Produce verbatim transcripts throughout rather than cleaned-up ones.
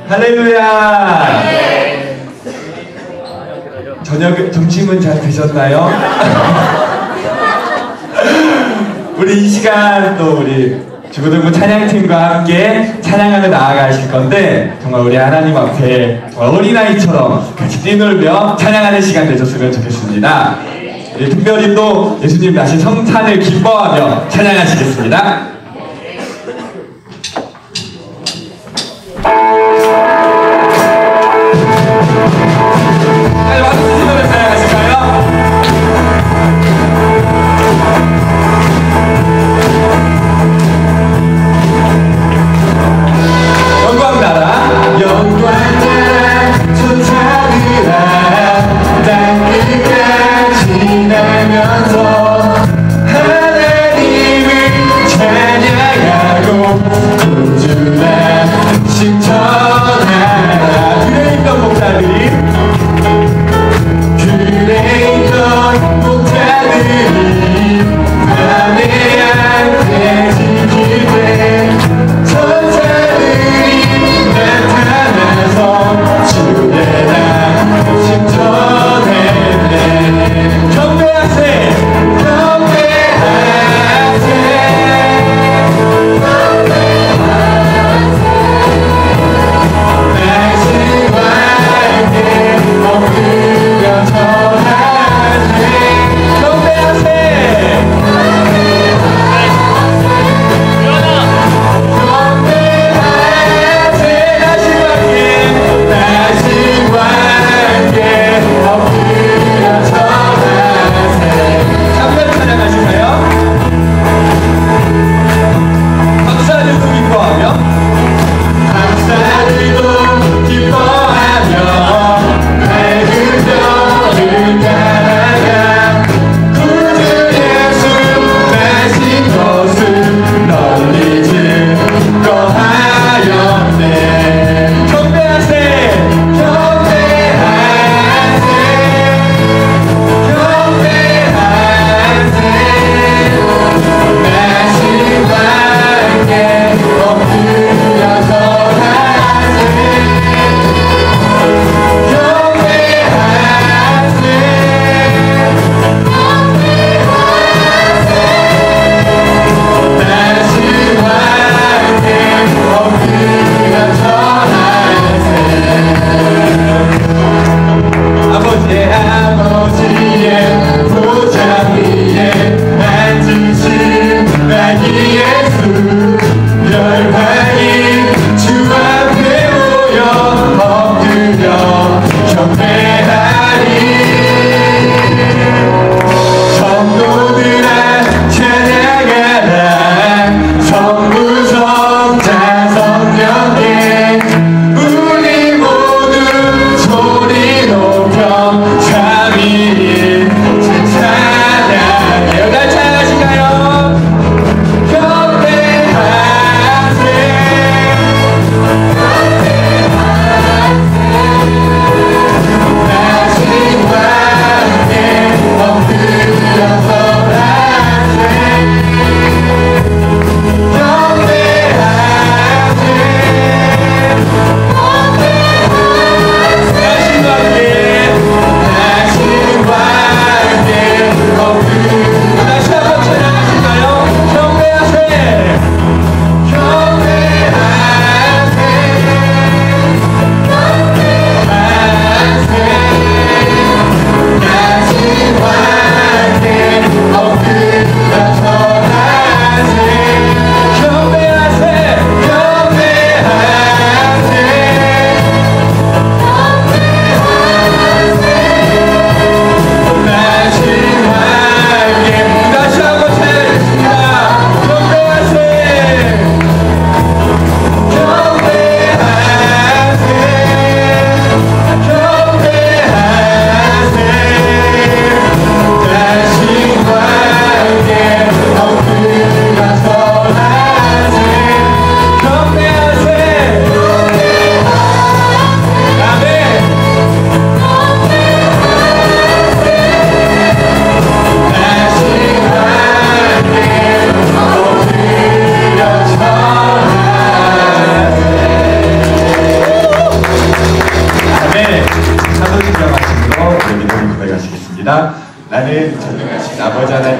할렐루야. 저녁, 점심은 잘 드셨나요? 우리 이 시간 또 우리 주부등부 찬양팀과 함께 찬양하며 나아가실 건데 정말 우리 하나님 앞에 정말 어린아이처럼 같이 뛰놀며 찬양하는 시간 되셨으면 좋겠습니다. 예, 특별히 또 예수님 나신 성탄을 기뻐하며 찬양하시겠습니다. 하나님을 찬양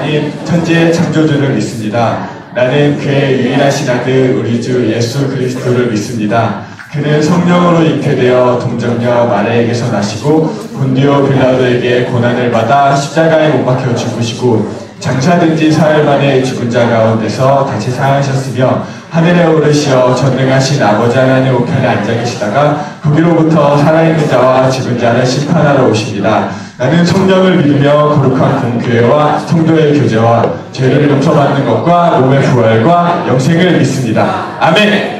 하나님 천지의 창조주를 믿습니다. 나는 그의 유일하신 아들 우리 주 예수 그리스도를 믿습니다. 그는 성령으로 잉태되어 동정녀 마리아에게서 나시고 본디오 빌라도에게 고난을 받아 십자가에 못 박혀 죽으시고 장사된 지 사흘 만에 죽은 자 가운데서 다시 살아나셨으며 하늘에 오르시어 전능하신 아버지 하나님 우편에 앉아 계시다가 거기로부터 살아있는 자와 죽은 자를 심판하러 오십니다. 나는 성령을 믿으며 거룩한 공교회와 성도의 교제와 죄를 용서받는 것과 몸의 부활과 영생을 믿습니다. 아멘.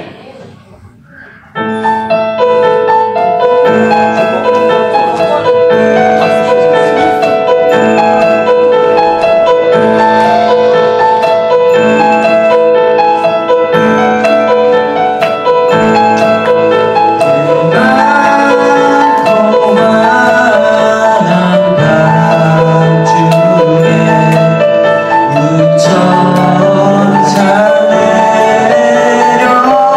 저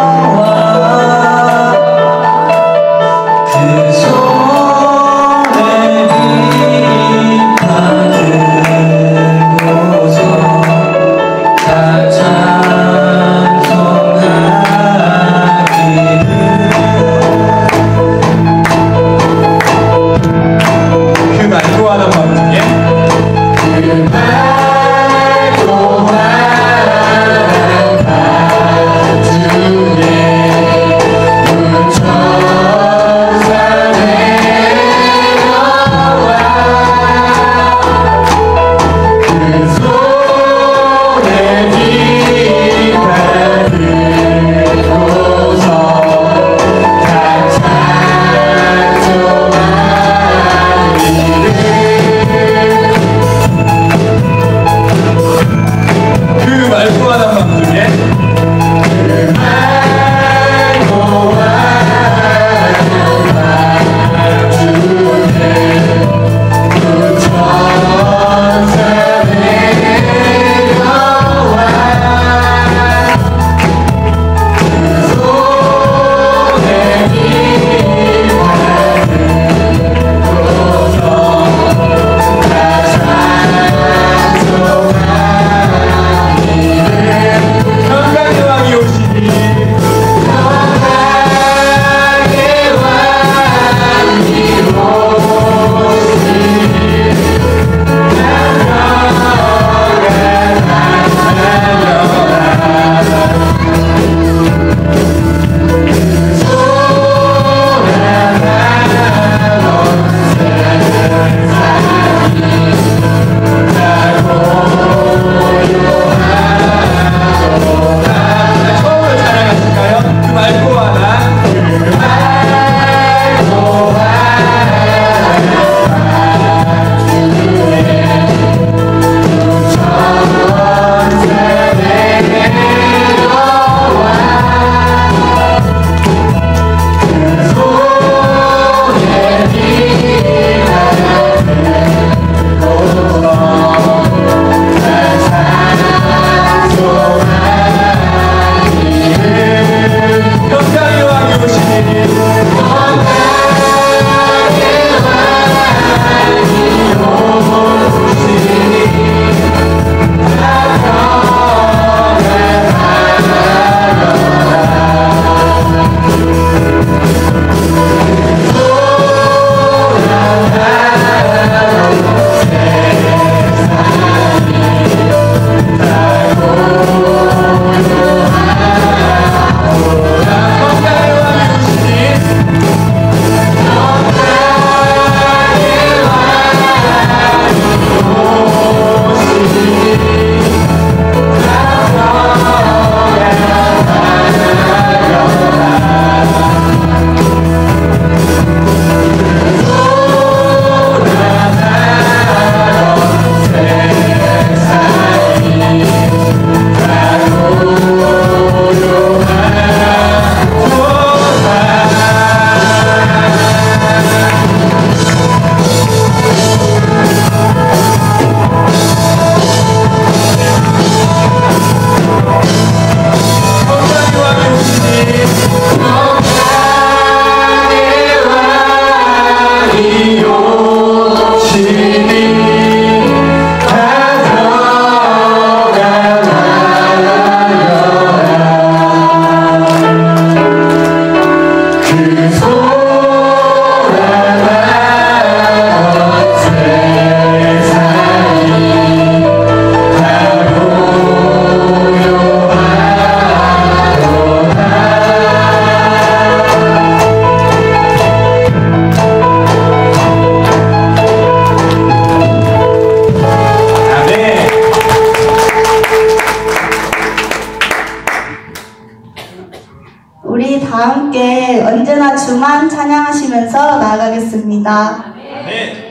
우리 다 함께 언제나 주만 찬양하시면서 나아가겠습니다. 네.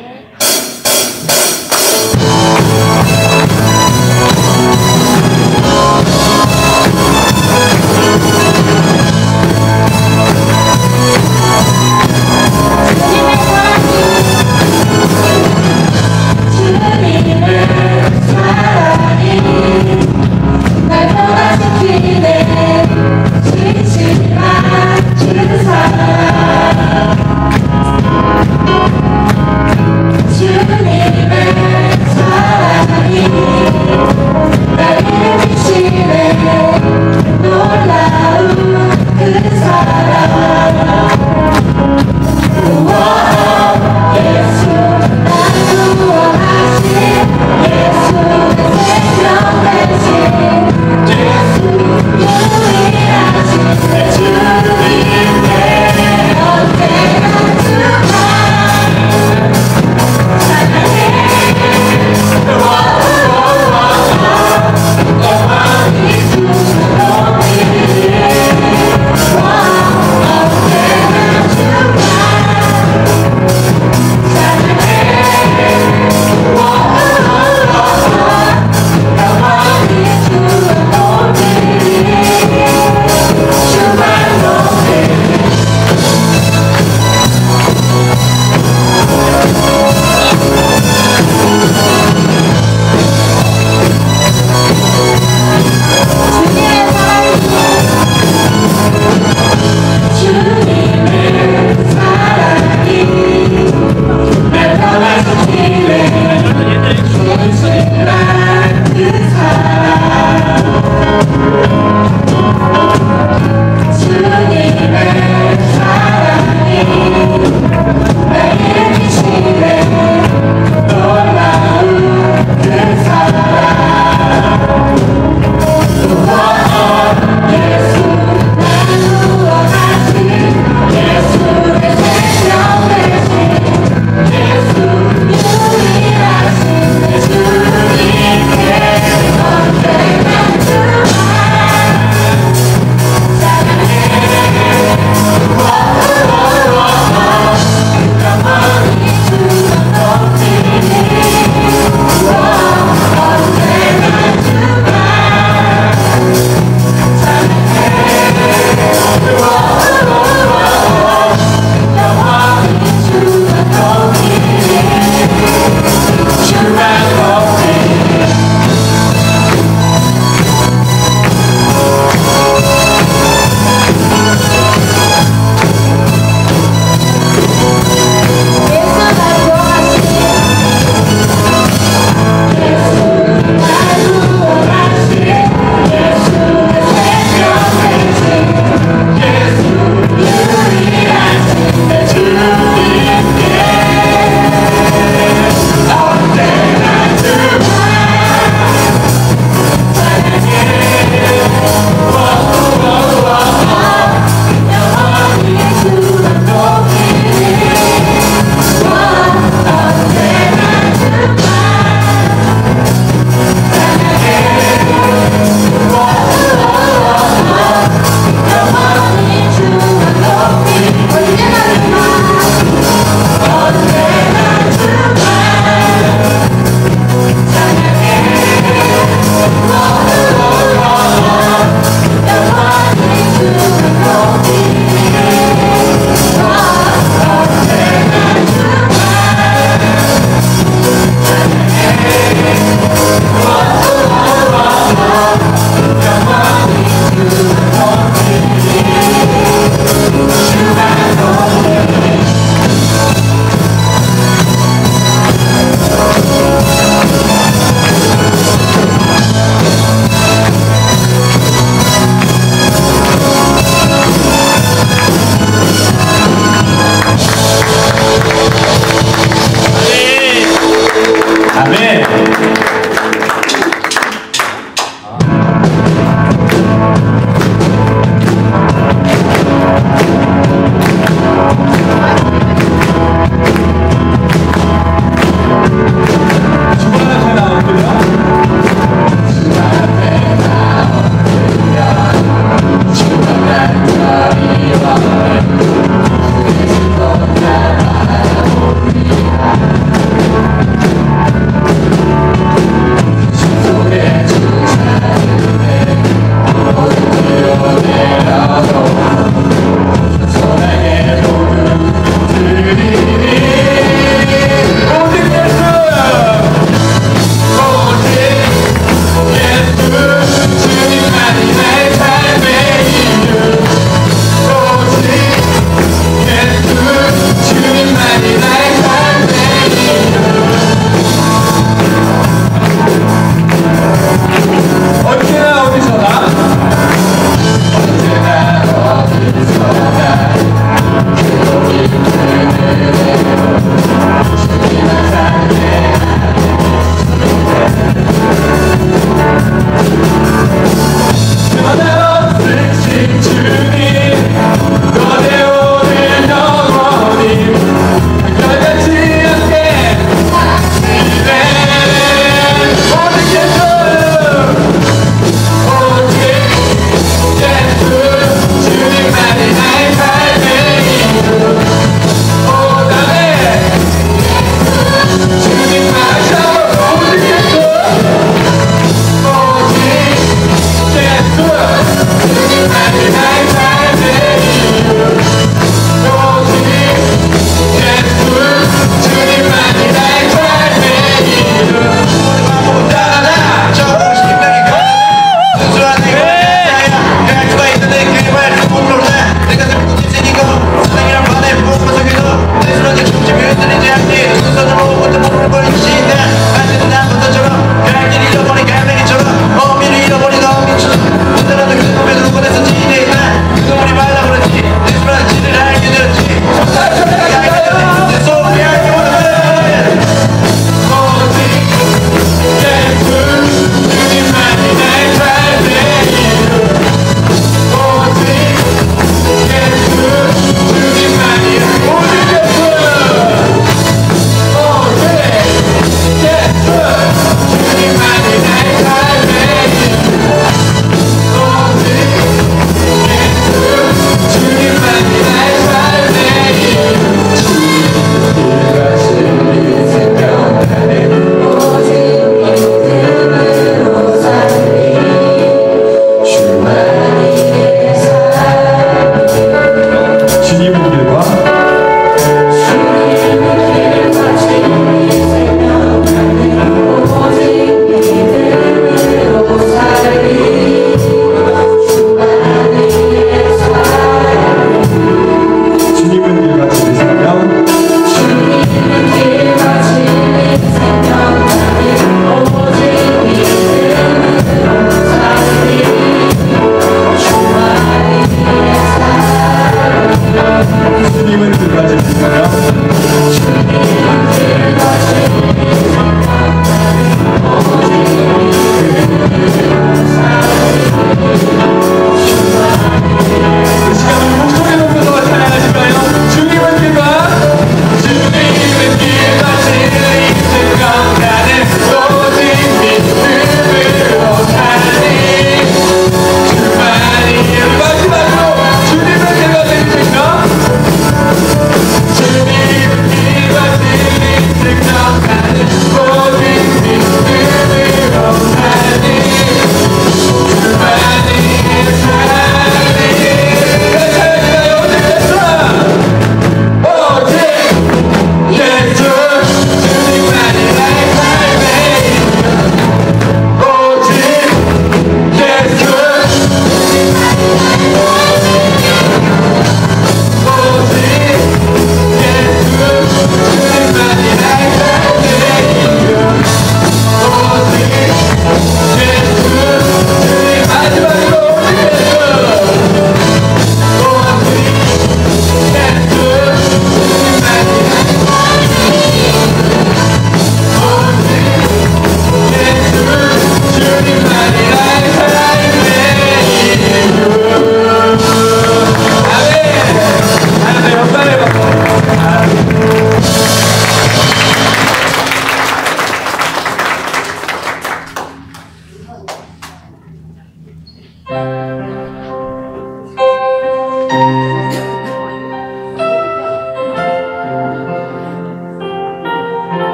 주님의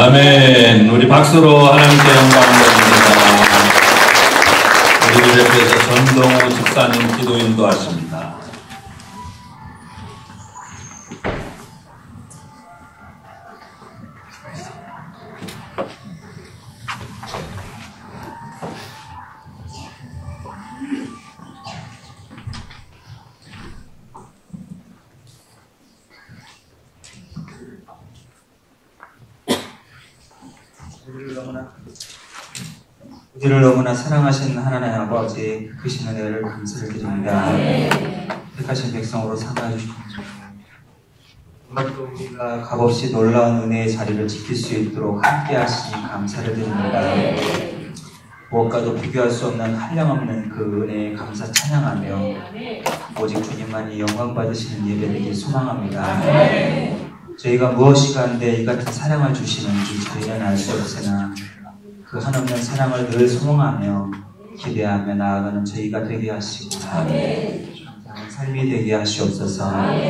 아멘. 우리 박수로 하나님께 영광 돌립니다. 우리를 대표해서 전동우 집사님 기도 인도하십니다. 우리를 너무나 우리를 너무나 사랑하신 하나님 아버지 크신 은혜를 감사를 드립니다. 택하신 백성으로 삼아 주시옵소서. 오늘도 우리가 값없이 놀라운 은혜의 자리를 지킬 수 있도록 함께 하시니 감사를 드립니다. 무엇과도 비교할 수 없는 한량없는 그 은혜에 감사 찬양하며 오직 주님만이 영광 받으시는 예배되길 소망합니다. 저희가 무엇이 간데 이 같은 사랑을 주시는지 저희는 알 수 없으나 그 한없는 사랑을 늘 소망하며 기대하며 나아가는 저희가 되게 하시고 감사한 삶이 되게 하시옵소서.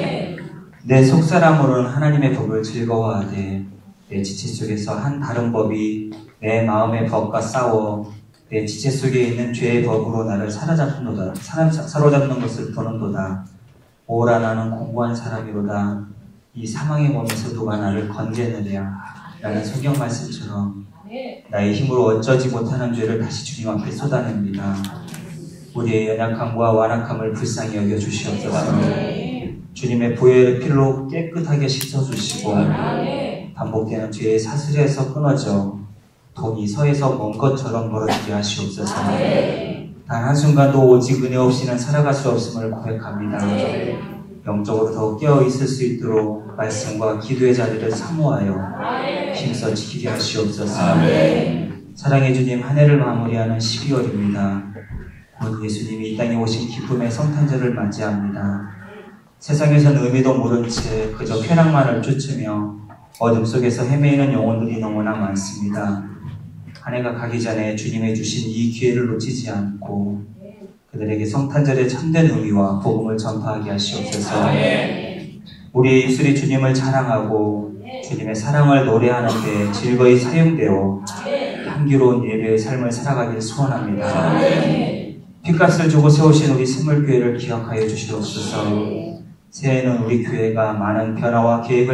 내 속사람으로는 하나님의 법을 즐거워하되 내 지체 속에서 한 다른 법이 내 마음의 법과 싸워 내 지체 속에 있는 죄의 법으로 나를 사로잡는도다. 사로잡는 것을 보는도다. 오라 나는 공고한 사람이로다. 이 사망의 몸에서 누가 나를 건져내랴. 라는 성경 말씀처럼 나의 힘으로 어쩌지 못하는 죄를 다시 주님 앞에 쏟아냅니다. 우리의 연약함과 완악함을 불쌍히 여겨 주시옵소서. 주님의 보혈의 피로 깨끗하게 씻어주시고 반복되는 죄의 사슬에서 끊어져 돈이 서에서 먼 것처럼 멀어지게 하시옵소서. 단 한순간도 오직 은혜 없이는 살아갈 수 없음을 고백합니다. 영적으로 더 깨어있을 수 있도록 말씀과 기도의 자리를 사모하여 힘써 지키게 하시옵소서. 아멘. 사랑의 주님, 한 해를 마무리하는 십이월입니다. 곧 예수님이 이 땅에 오신 기쁨의 성탄절을 맞이합니다. 세상에서는 의미도 모른 채 그저 쾌락만을 쫓으며 어둠 속에서 헤매이는 영혼들이 너무나 많습니다. 한 해가 가기 전에 주님이 주신 이 기회를 놓치지 않고 그들에게 성탄절의 참된 의미와 복음을 전파하게 하시옵소서. 우리의 입술이 주님을 자랑하고 주님의 사랑을 노래하는 데 즐거이 사용되어 향기로운 예배의 삶을 살아가길 소원합니다. 핏값을 주고 세우신 우리 샘물교회를 기억하여 주시옵소서. 새해에는 우리 교회가 많은 변화와 계획을